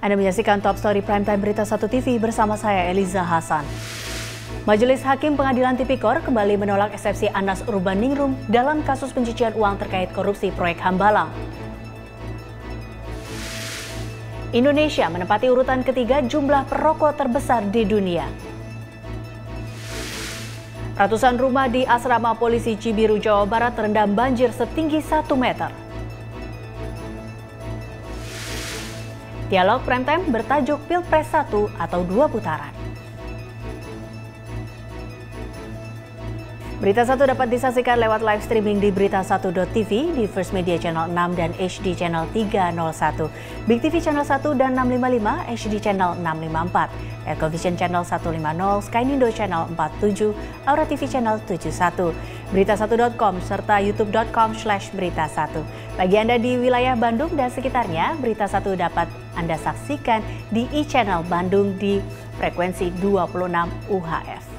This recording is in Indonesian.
Anda menyaksikan Top Story Primetime Berita 1 TV bersama saya Eliza Hasan. Majelis Hakim Pengadilan Tipikor kembali menolak eksepsi Anas Urbaningrum dalam kasus pencucian uang terkait korupsi proyek Hambalang. Indonesia menempati urutan ketiga jumlah perokok terbesar di dunia. Ratusan rumah di asrama polisi Cibiru, Jawa Barat terendam banjir setinggi 1 meter. Dialog Primetime bertajuk Pilpres 1 atau 2 putaran. Berita 1 dapat disaksikan lewat live streaming di berita1.tv, di First Media Channel 6 dan HD Channel 301, Big TV Channel 1 dan 655, HD Channel 654, Ecovision Channel 150, Skynindo Channel 47, Aura TV Channel 71, berita1.com, serta youtube.com/berita1. Bagi Anda di wilayah Bandung dan sekitarnya, Berita 1 dapat Anda saksikan di e-Channel Bandung di frekuensi 26 UHF.